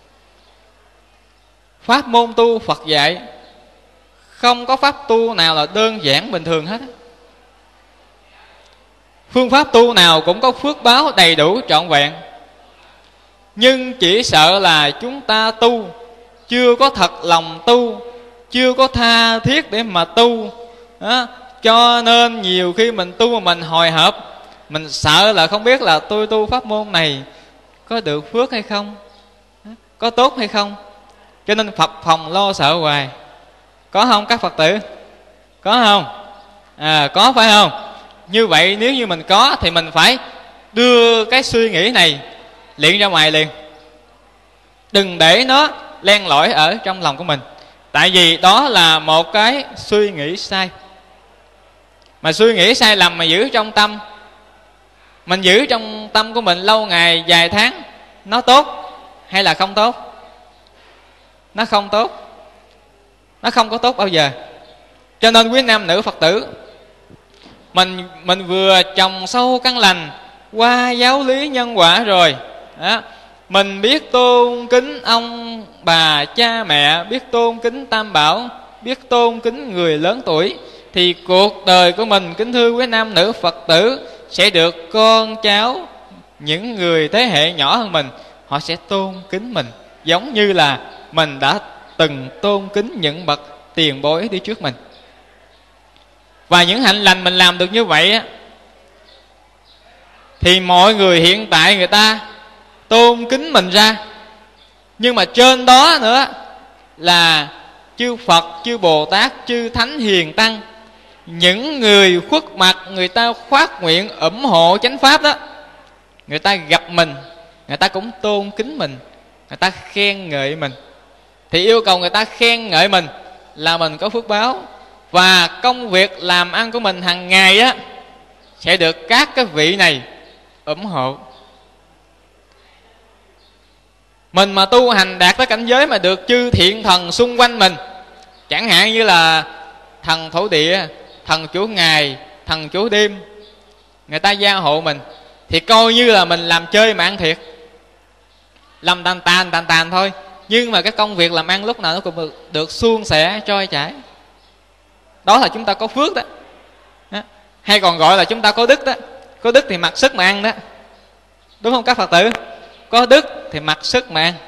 Pháp môn tu Phật dạy, không có pháp tu nào là đơn giản bình thường hết. Phương pháp tu nào cũng có phước báo đầy đủ trọn vẹn, nhưng chỉ sợ là chúng ta tu chưa có thật lòng tu, chưa có tha thiết để mà tu đó. Cho nên nhiều khi mình tu mà mình hồi hộp, mình sợ là không biết là tôi tu pháp môn này có được phước hay không, có tốt hay không. Cho nên phập phòng lo sợ hoài. Có không các Phật tử? Có không? À, có phải không? Như vậy nếu như mình có thì mình phải đưa cái suy nghĩ này luyện ra ngoài liền. Đừng để nó len lỏi ở trong lòng của mình. Tại vì đó là một cái suy nghĩ sai. Mà suy nghĩ sai lầm mà giữ trong tâm, mình giữ trong tâm của mình lâu ngày vài tháng, nó tốt hay là không tốt? Nó không tốt. Nó không có tốt bao giờ. Cho nên quý nam nữ Phật tử, Mình mình vừa trồng sâu căn lành qua giáo lý nhân quả rồi đó, mình biết tôn kính ông bà cha mẹ, biết tôn kính Tam Bảo, biết tôn kính người lớn tuổi, thì cuộc đời của mình, kính thưa quý nam nữ Phật tử, sẽ được con cháu, những người thế hệ nhỏ hơn mình, họ sẽ tôn kính mình, giống như là mình đã từng tôn kính những bậc tiền bối đi trước mình. Và những hạnh lành mình làm được như vậy á, thì mọi người hiện tại người ta tôn kính mình ra, nhưng mà trên đó nữa là chư Phật, chư Bồ Tát, chư Thánh Hiền Tăng, những người khuất mặt, người ta khoát nguyện ủng hộ chánh pháp đó, người ta gặp mình, người ta cũng tôn kính mình, người ta khen ngợi mình. Thì yêu cầu người ta khen ngợi mình là mình có phước báo. Và công việc làm ăn của mình hàng ngày á sẽ được các cái vị này ủng hộ. Mình mà tu hành đạt tới cảnh giới mà được chư thiện thần xung quanh mình, chẳng hạn như là thần thổ địa, thần chủ ngày, thần chủ đêm, người ta gia hộ mình, thì coi như là mình làm chơi mà ăn thiệt, làm tàn tàn tàn tàn thôi. Nhưng mà cái công việc làm ăn lúc nào nó cũng được, được suôn sẻ trôi chảy. Đó là chúng ta có phước đó. đó Hay còn gọi là chúng ta có đức đó. Có đức thì mặc sức mà ăn đó, đúng không các Phật tử? Có đức thì mặc sức mà ăn.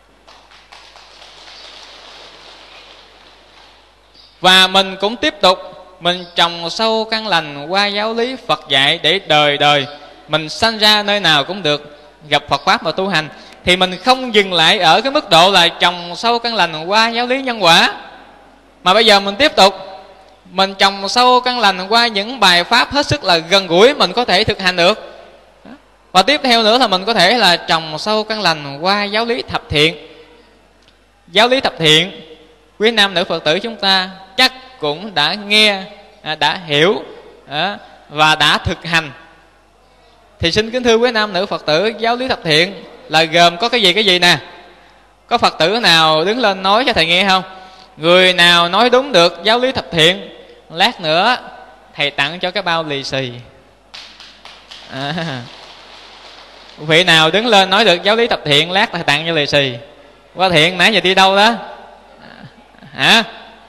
Và mình cũng tiếp tục mình trồng sâu căn lành qua giáo lý Phật dạy, để đời đời mình sanh ra nơi nào cũng được gặp Phật Pháp và tu hành. Thì mình không dừng lại ở cái mức độ là trồng sâu căn lành qua giáo lý nhân quả, mà bây giờ mình tiếp tục mình trồng sâu căn lành qua những bài pháp hết sức là gần gũi mình có thể thực hành được. Và tiếp theo nữa là mình có thể là trồng sâu căn lành qua giáo lý thập thiện. Giáo lý thập thiện, quý nam nữ Phật tử chúng ta chắc cũng đã nghe, đã hiểu và đã thực hành. Thì xin kính thưa quý nam nữ Phật tử, giáo lý thập thiện là gồm có cái gì cái gì nè? Có Phật tử nào đứng lên nói cho thầy nghe không? Người nào nói đúng được giáo lý thập thiện, lát nữa thầy tặng cho cái bao lì xì. À, vị nào đứng lên nói được giáo lý thập thiện, lát thầy tặng cho lì xì. Quá thiện nãy giờ đi đâu đó? Hả?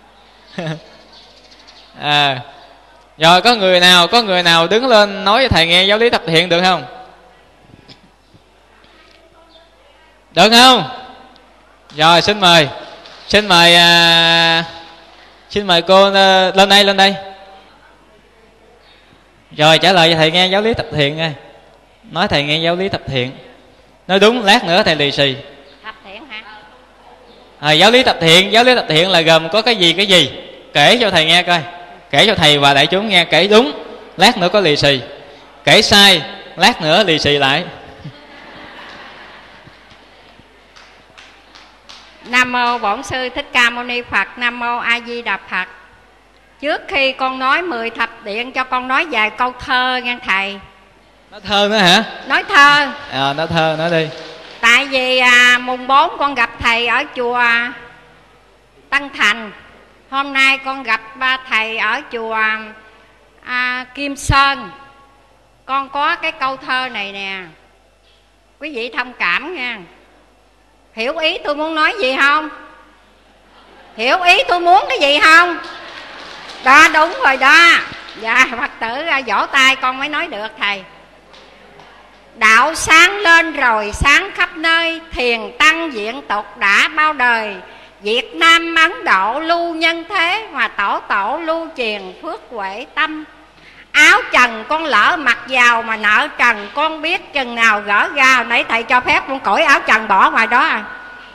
À, rồi có người nào có người nào đứng lên nói cho thầy nghe giáo lý thập thiện được không? Được không? Rồi xin mời, xin mời, à, xin mời cô à, lên đây lên đây. Rồi trả lời cho thầy nghe giáo lý thập thiện nghe. Nói thầy nghe giáo lý thập thiện. Nói đúng lát nữa thầy lì xì. Thập thiện hả? À, giáo lý thập thiện, giáo lý thập thiện là gồm có cái gì cái gì? Kể cho thầy nghe coi. Kể cho thầy và đại chúng nghe. Kể đúng lát nữa có lì xì. Kể sai lát nữa lì xì lại. Nam mô Bổn Sư Thích Ca Mâu Ni Phật. Nam mô A Di Đà Phật. Trước khi con nói mười thập thiện, cho con nói vài câu thơ nghe thầy. Nói thơ nữa hả? Nói thơ. À, nói thơ nói đi. Tại vì à, mùng bốn con gặp thầy ở chùa Tân Thành. Hôm nay con gặp ba thầy ở chùa à, Kim Sơn. Con có cái câu thơ này nè, quý vị thông cảm nha. Hiểu ý tôi muốn nói gì không? Hiểu ý tôi muốn cái gì không? Đó đúng rồi đó. Dạ Phật tử vỗ tay con mới nói được thầy. Đạo sáng lên rồi sáng khắp nơi, thiền tăng diện tục đã bao đời. Việt Nam Ấn Độ lưu nhân thế, mà tổ tổ lưu truyền phước huệ tâm. Áo trần con lỡ mặc vào, mà nợ trần con biết chừng nào gỡ ra. Nãy thầy cho phép con cởi áo trần bỏ ngoài đó à.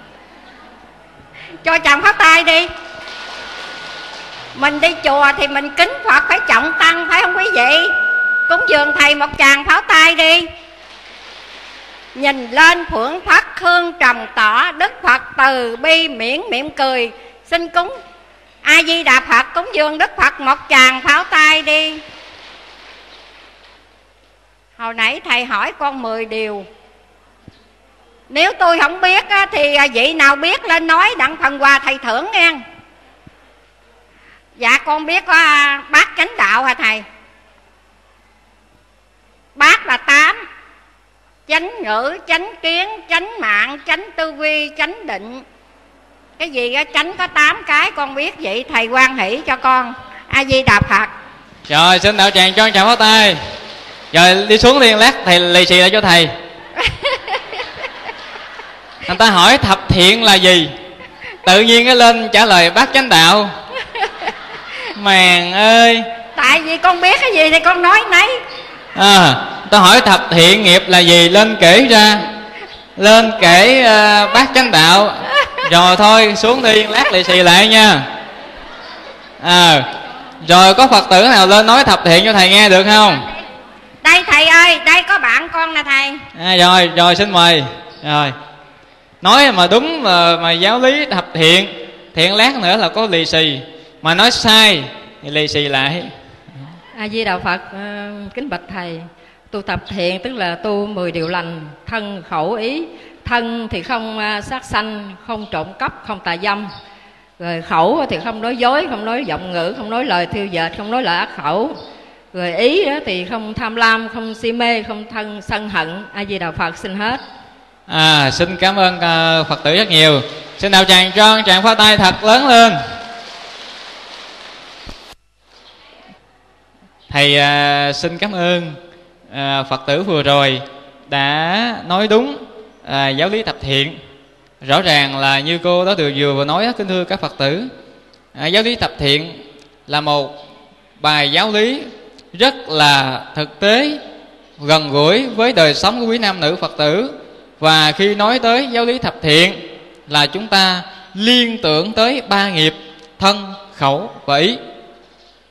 Cho chàng phát tay đi. Mình đi chùa thì mình kính Phật phải trọng tăng, phải không quý vị? Cúng dường thầy một tràng pháo tay đi. Nhìn lên phượng phất hương trầm tỏ, Đức Phật từ bi miễn mỉm cười. Xin cúng A Di Đà Phật, cúng dường Đức Phật một tràng pháo tay đi. Hồi nãy thầy hỏi con mười điều. Nếu tôi không biết á, thì vị nào biết lên nói đặng phần quà thầy thưởng nghe. Dạ con biết có bát chánh đạo hả thầy? Bát là tám: chánh ngữ, chánh kiến, chánh mạng, chánh tư vi, chánh định. Cái gì á, chánh có tám cái con biết vậy. Thầy hoan hỷ cho con. A Di Đà Phật. Rồi xin đạo tràng cho chào pháo tay. Rồi đi xuống liền, lát thầy lì xì lại cho thầy. Người ta hỏi thập thiện là gì, tự nhiên cái lên trả lời bát chánh đạo. Màng ơi. Tại vì con biết cái gì thì con nói nấy. À, ta hỏi thập thiện nghiệp là gì, lên kể ra. Lên kể uh, bát chánh đạo. Rồi thôi xuống đi, lát lì xì lại nha. À, rồi có Phật tử nào lên nói thập thiện cho thầy nghe được không? Đây thầy ơi, đây có bạn con nè thầy. À, rồi, rồi xin mời. Rồi nói mà đúng mà, mà giáo lý thập thiện, thiện lát nữa là có lì xì. Mà nói sai thì lì xì lại. A Di Đà Phật. Kính bạch thầy, tu tập thiện tức là tu mười điều lành, thân khẩu ý. Thân thì không sát sanh, không trộm cắp, không tà dâm. Rồi khẩu thì không nói dối, không nói giọng ngữ, không nói lời thiêu dệt, không nói lời ác khẩu. Rồi ý đó thì không tham lam, không si mê, không thân sân hận. A Di Đà Phật. Xin hết. À, xin cảm ơn uh, Phật tử rất nhiều. Xin đạo tràng cho tràng pháo tay thật lớn lên. Thầy uh, xin cảm ơn uh, Phật tử vừa rồi đã nói đúng uh, giáo lý thập thiện. Rõ ràng là như cô đó vừa vừa nói, kính thưa các Phật tử, uh, giáo lý thập thiện là một bài giáo lý rất là thực tế, gần gũi với đời sống của quý nam nữ Phật tử. Và khi nói tới giáo lý thập thiện là chúng ta liên tưởng tới ba nghiệp: thân, khẩu và ý.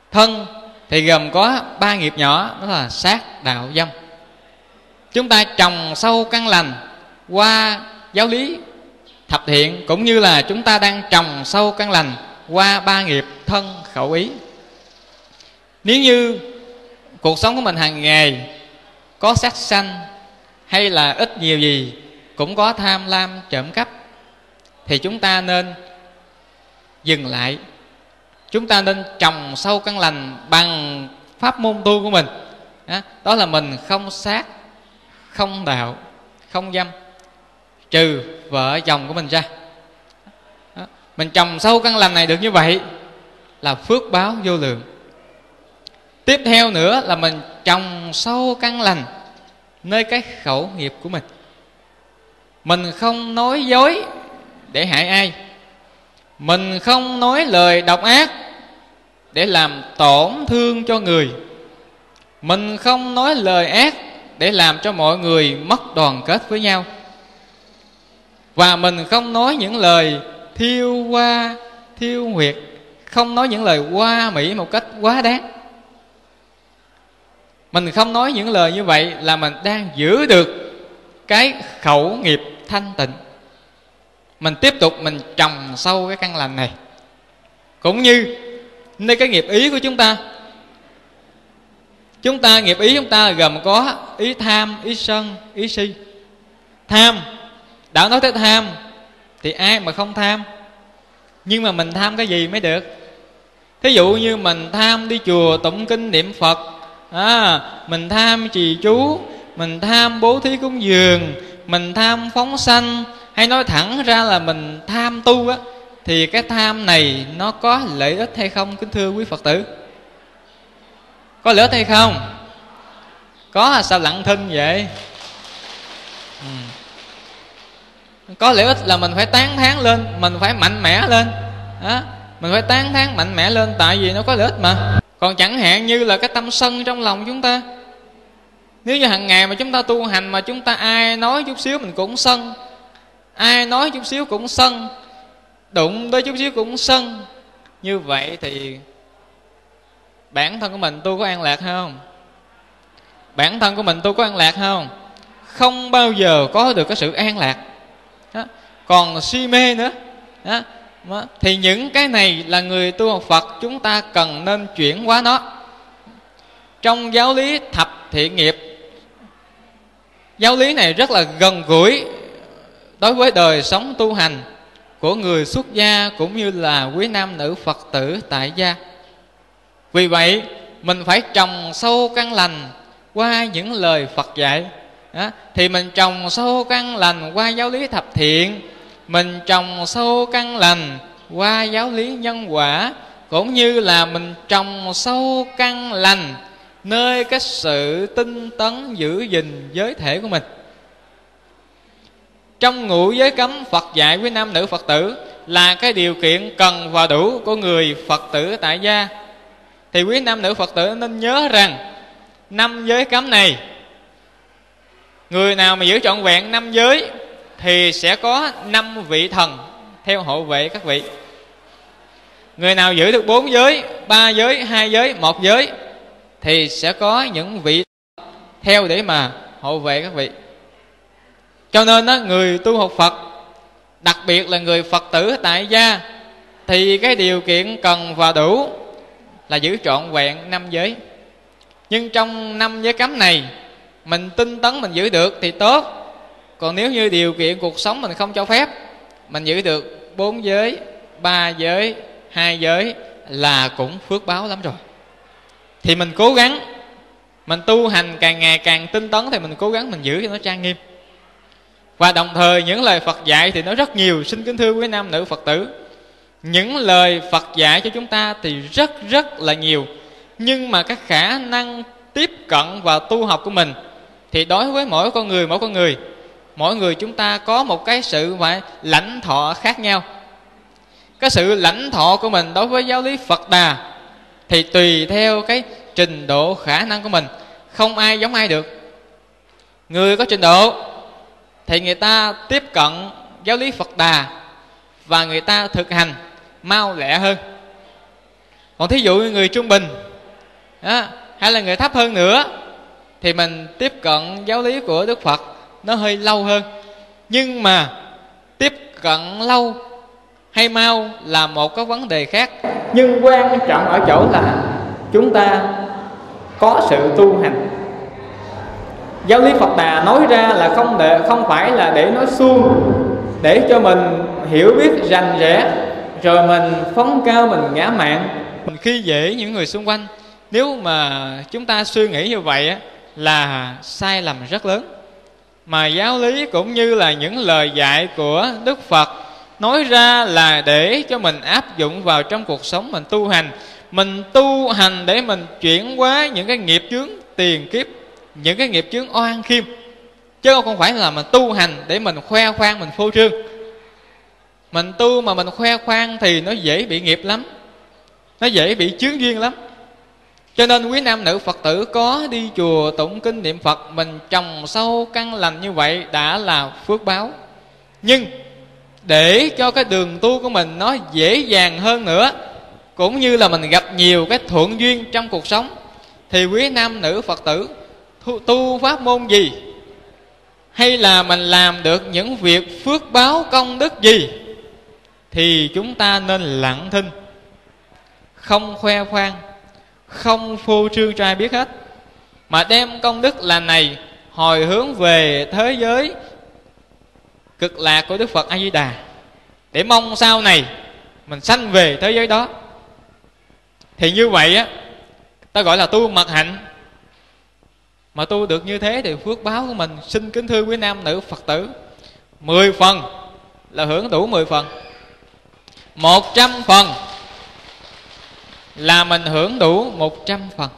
Thân thì gồm có ba nghiệp nhỏ, đó là sát, đạo, dâm. Chúng ta trồng sâu căn lành qua giáo lý thập thiện, cũng như là chúng ta đang trồng sâu căn lành qua ba nghiệp thân, khẩu, ý. Nếu như cuộc sống của mình hàng ngày có sát sanh, hay là ít nhiều gì cũng có tham lam, trộm cắp, thì chúng ta nên dừng lại. Chúng ta nên trồng sâu căn lành bằng pháp môn tu của mình. Đó là mình không sát, không đạo, không dâm, trừ vợ chồng của mình ra. Mình trồng sâu căn lành này được như vậy là phước báo vô lượng. Tiếp theo nữa là mình trồng sâu căn lành nơi cái khẩu nghiệp của mình. Mình không nói dối để hại ai, mình không nói lời độc ác để làm tổn thương cho người, mình không nói lời ác để làm cho mọi người mất đoàn kết với nhau, và mình không nói những lời thiêu hoa, thiêu huyệt, không nói những lời hoa mỹ một cách quá đáng. Mình không nói những lời như vậy là mình đang giữ được cái khẩu nghiệp thanh tịnh. Mình tiếp tục mình trồng sâu cái căn lành này. Cũng như nơi cái nghiệp ý của chúng ta, Chúng ta nghiệp ý chúng ta gồm có ý tham, ý sân, ý si. Tham, đã nói tới tham thì ai mà không tham. Nhưng mà mình tham cái gì mới được? Thí dụ như mình tham đi chùa tụng kinh niệm Phật, à, mình tham trì chú, mình tham bố thí cúng dường, mình tham phóng sanh, hay nói thẳng ra là mình tham tu á, thì cái tham này nó có lợi ích hay không, kính thưa quý Phật tử? Có lợi ích hay không? Có là sao lặng thinh vậy? Ừ. Có lợi ích là mình phải tán thán lên, mình phải mạnh mẽ lên đó. Mình phải tán thán mạnh mẽ lên, tại vì nó có lợi ích mà. Còn chẳng hạn như là cái tâm sân trong lòng chúng ta, nếu như hàng ngày mà chúng ta tu hành mà chúng ta ai nói chút xíu mình cũng sân, ai nói chút xíu cũng sân, đụng tới chút xíu cũng sân, như vậy thì bản thân của mình tu có an lạc không? Bản thân của mình tu có an lạc không? Không bao giờ có được cái sự an lạc đó. Còn si mê nữa đó. Thì những cái này là người tu học Phật chúng ta cần nên chuyển hóa nó. Trong giáo lý thập thiện nghiệp, giáo lý này rất là gần gũi đối với đời sống tu hành của người xuất gia cũng như là quý nam nữ Phật tử tại gia. Vì vậy mình phải trồng sâu căn lành qua những lời Phật dạy đó. Thì mình trồng sâu căn lành qua giáo lý thập thiện, mình trồng sâu căn lành qua giáo lý nhân quả, cũng như là mình trồng sâu căn lành nơi cái sự tinh tấn giữ gìn giới thể của mình. Trong ngũ giới cấm Phật dạy với nam nữ Phật tử là cái điều kiện cần và đủ của người Phật tử tại gia. Thì quý nam nữ Phật tử nên nhớ rằng năm giới cấm này, người nào mà giữ trọn vẹn năm giới thì sẽ có năm vị thần theo hộ vệ các vị. Người nào giữ được bốn giới, ba giới, hai giới, một giới thì sẽ có những vị theo để mà hộ vệ các vị. Cho nên đó, người tu học Phật, đặc biệt là người Phật tử tại gia, thì cái điều kiện cần và đủ là giữ trọn vẹn năm giới. Nhưng trong năm giới cấm này mình tinh tấn mình giữ được thì tốt. Còn nếu như điều kiện cuộc sống mình không cho phép, mình giữ được bốn giới, ba giới, hai giới là cũng phước báo lắm rồi. Thì mình cố gắng, mình tu hành càng ngày càng tinh tấn, thì mình cố gắng mình giữ cho nó trang nghiêm. Và đồng thời những lời Phật dạy thì nó rất nhiều. Xin kính thưa quý nam nữ Phật tử, những lời Phật dạy cho chúng ta thì rất rất là nhiều. Nhưng mà cái khả năng tiếp cận và tu học của mình thì đối với mỗi con người, mỗi con người Mỗi người chúng ta có một cái sự phải lãnh thọ khác nhau. Cái sự lãnh thọ của mình đối với giáo lý Phật Đà thì tùy theo cái trình độ khả năng của mình. Không ai giống ai được. Người có trình độ thì người ta tiếp cận giáo lý Phật Đà và người ta thực hành mau lẹ hơn. Còn thí dụ như người trung bình đó, hay là người thấp hơn nữa, thì mình tiếp cận giáo lý của Đức Phật nó hơi lâu hơn. Nhưng mà tiếp cận lâu hay mau là một cái vấn đề khác. Nhưng quan trọng ở chỗ là chúng ta có sự tu hành. Giáo lý Phật Đà nói ra là không để, không phải là để nói suông, để cho mình hiểu biết rành rẽ rồi mình phóng cao, mình ngã mạn, mình khi dễ những người xung quanh. Nếu mà chúng ta suy nghĩ như vậy là sai lầm rất lớn. Mà giáo lý cũng như là những lời dạy của Đức Phật nói ra là để cho mình áp dụng vào trong cuộc sống mình tu hành. Mình tu hành để mình chuyển hóa những cái nghiệp chướng tiền kiếp, những cái nghiệp chướng oan khiêm, chứ không phải là mình tu hành để mình khoe khoang, mình phô trương. Mình tu mà mình khoe khoang thì nó dễ bị nghiệp lắm, nó dễ bị chướng duyên lắm. Cho nên quý nam nữ Phật tử có đi chùa tụng kinh niệm Phật, mình trồng sâu căn lành như vậy đã là phước báo. Nhưng để cho cái đường tu của mình nó dễ dàng hơn nữa, cũng như là mình gặp nhiều cái thuận duyên trong cuộc sống, thì quý nam nữ Phật tử tu, tu pháp môn gì, hay là mình làm được những việc phước báo công đức gì, thì chúng ta nên lặng thinh, không khoe khoang, không phô trương cho ai biết hết, mà đem công đức lành này hồi hướng về thế giới cực lạc của Đức Phật A Di Đà, để mong sau này mình sanh về thế giới đó. Thì như vậy á, ta gọi là tu mật hạnh. Mà tu được như thế thì phước báo của mình, xin kính thưa quý nam nữ Phật tử, mười phần là hưởng đủ mười phần, một trăm phần là mình hưởng đủ một trăm phần.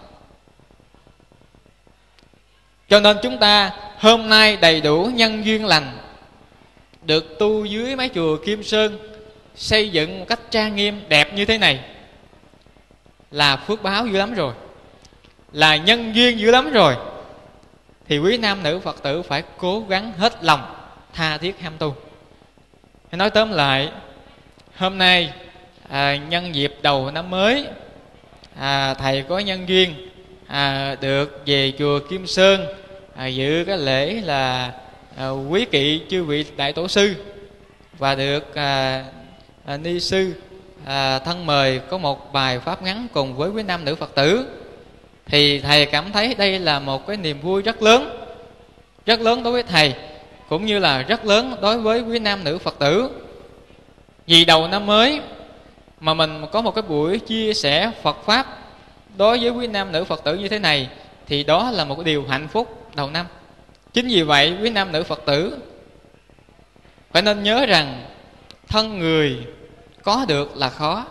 Cho nên chúng ta hôm nay đầy đủ nhân duyên lành, được tu dưới mái chùa Kim Sơn, xây dựng một cách trang nghiêm đẹp như thế này, là phước báo dữ lắm rồi, là nhân duyên dữ lắm rồi. Thì quý nam nữ Phật tử phải cố gắng hết lòng, tha thiết ham tu. Nói tóm lại, hôm nay à, nhân dịp đầu năm mới, à, thầy có nhân duyên à, được về chùa Kim Sơn à, dự cái lễ là à, quý kỵ chư vị đại tổ sư, và được à, à, ni sư à, thân mời có một bài pháp ngắn cùng với quý nam nữ Phật tử. Thì thầy cảm thấy đây là một cái niềm vui rất lớn, rất lớn đối với thầy, cũng như là rất lớn đối với quý nam nữ Phật tử. Vì đầu năm mới mà mình có một cái buổi chia sẻ Phật Pháp đối với quý nam nữ Phật tử như thế này, thì đó là một điều hạnh phúc đầu năm. Chính vì vậy quý nam nữ Phật tử phải nên nhớ rằng thân người có được là khó,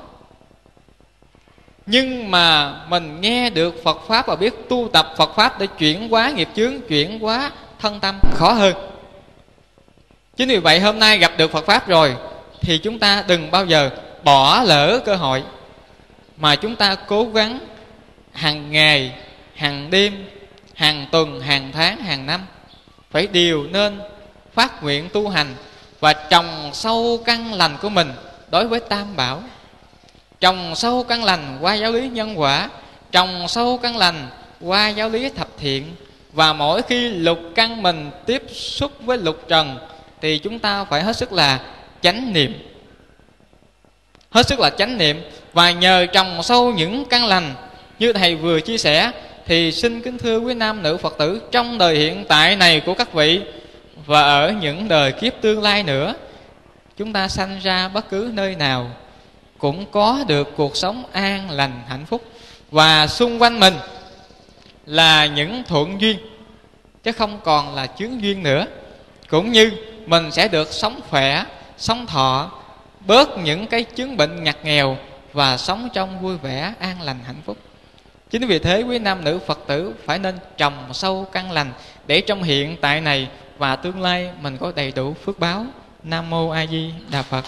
nhưng mà mình nghe được Phật Pháp và biết tu tập Phật Pháp để chuyển hóa nghiệp chướng, chuyển hóa thân tâm khó hơn. Chính vì vậy hôm nay gặp được Phật Pháp rồi thì chúng ta đừng bao giờ bỏ lỡ cơ hội, mà chúng ta cố gắng hàng ngày, hàng đêm, hàng tuần, hàng tháng, hàng năm phải đều nên phát nguyện tu hành và trồng sâu căn lành của mình đối với Tam Bảo, trồng sâu căn lành qua giáo lý nhân quả, trồng sâu căn lành qua giáo lý thập thiện. Và mỗi khi lục căn mình tiếp xúc với lục trần thì chúng ta phải hết sức là chánh niệm, hết sức là chánh niệm. Và nhờ trồng sâu những căn lành như thầy vừa chia sẻ, thì xin kính thưa quý nam nữ Phật tử, trong đời hiện tại này của các vị và ở những đời kiếp tương lai nữa, chúng ta sanh ra bất cứ nơi nào cũng có được cuộc sống an lành hạnh phúc, và xung quanh mình là những thuận duyên chứ không còn là chướng duyên nữa. Cũng như mình sẽ được sống khỏe, sống thọ, bớt những cái chứng bệnh ngặt nghèo và sống trong vui vẻ an lành hạnh phúc. Chính vì thế quý nam nữ Phật tử phải nên trồng sâu căn lành để trong hiện tại này và tương lai mình có đầy đủ phước báo. Nam Mô A Di Đà Phật.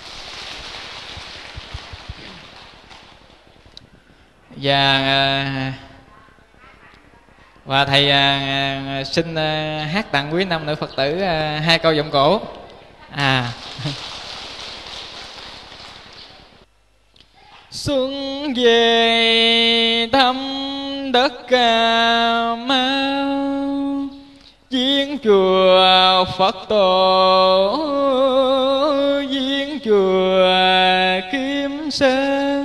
Và và thầy à, xin à, hát tặng quý nam nữ Phật tử à, hai câu vọng cổ. À xuân về thăm đất Cà Mau, viếng chùa Phật tổ, viếng chùa Kim Sơn.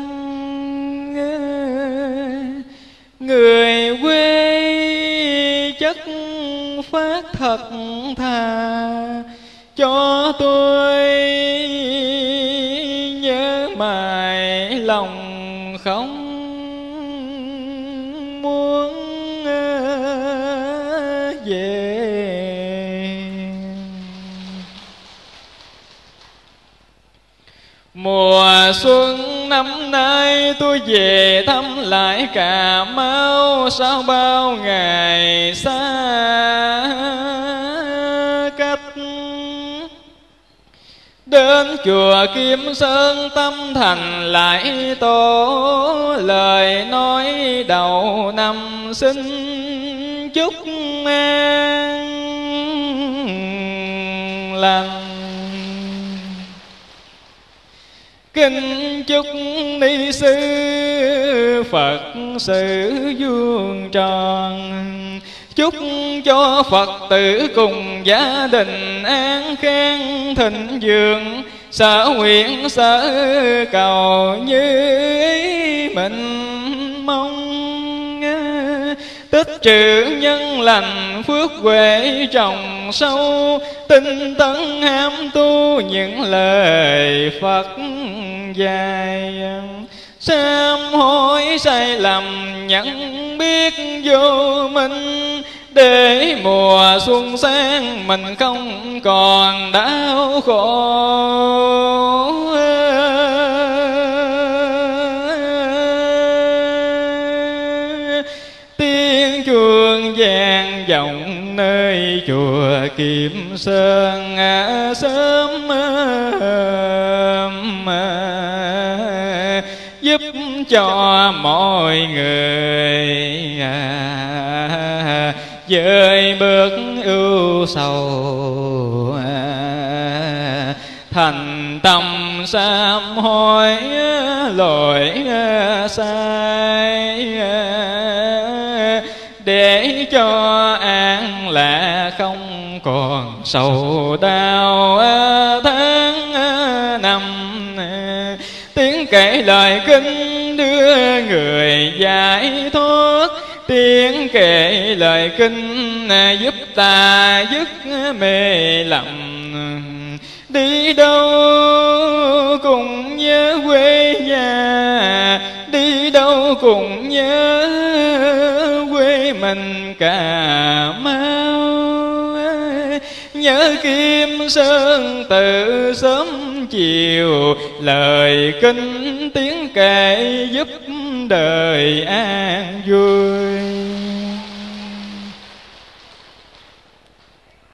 Người quê chất phát thật thà, cho tôi nhớ mãi lòng không muốn về. Mùa xuân năm nay tôi về thăm lại Cà Mau, sau bao ngày xa cách. Đến chùa Kim Sơn tâm thành lại tổ, lời nói đầu năm xin chúc an lành. Kính chúc ni sư Phật sự vuông tròn, chúc cho Phật tử cùng gia đình an khang thịnh vượng, sở nguyện sở cầu như ý mình mong. Tích trữ nhân lành phước huệ trồng sâu, tinh tấn ham tu những lời Phật dạy. Sám hối sai lầm nhận biết vô minh, để mùa xuân sang mình không còn đau khổ. Tiếng chuông vang vọng nơi chùa Kim Sơn, sớm giúp cho mọi người vơi bớt ưu sầu, thành tâm sám hối lỗi sai, để cho an lạc không còn sầu đau tháng năm. Tiếng kể lời kinh đưa người giải thoát, tiếng kể lời kinh giúp ta dứt mê lầm. Đi đâu cùng nhớ quê nhà, đi đâu cùng nhớ quê mình Cà Mau. Nhớ Kim Sơn từ sớm chiều, lời kinh tiếng kể giúp đời an vui.